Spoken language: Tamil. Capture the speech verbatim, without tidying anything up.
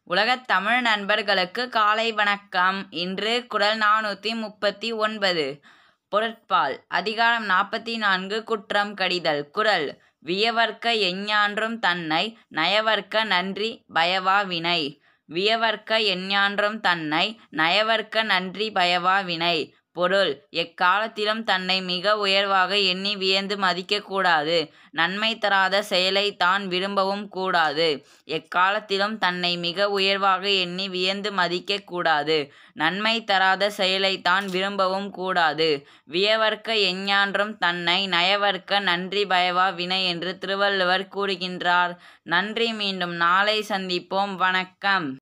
உலகத் தமிழ் நண்பர்களுக்கு காலை வணக்கம். இன்று குறள் நானூற்றி முப்பத்தி ஒன்பது. பொருட்பால். அதிகாரம் நாற்பத்தி நான்கு. குற்றம் கடிதல். குறள். வியவர்க்க எஞ்ஞான்றும் தன்னை நயவர்க்க நன்றி பயவா வினை. வியவர்க்க எஞ்ஞான்றும் தன்னை நயவர்க்க நன்றி பயவா வினை. பொருள். எக்காலத்திலும் தன்னை மிக உயர்வாக எண்ணி வியந்து மதிக்கக்கூடாது. நன்மை தராத செயலை தான் விரும்பவும் கூடாது. எக்காலத்திலும் தன்னை மிக உயர்வாக எண்ணி வியந்து மதிக்க கூடாது. நன்மை தராத செயலை தான் விரும்பவும் கூடாது. வியவர்க்க எஞ்ஞான்றும் தன்னை நயவர்க்க நன்றி பயவா வினை என்று திருவள்ளுவர் கூறுகின்றார். நன்றி. மீண்டும் நாளை சந்திப்போம். வணக்கம்.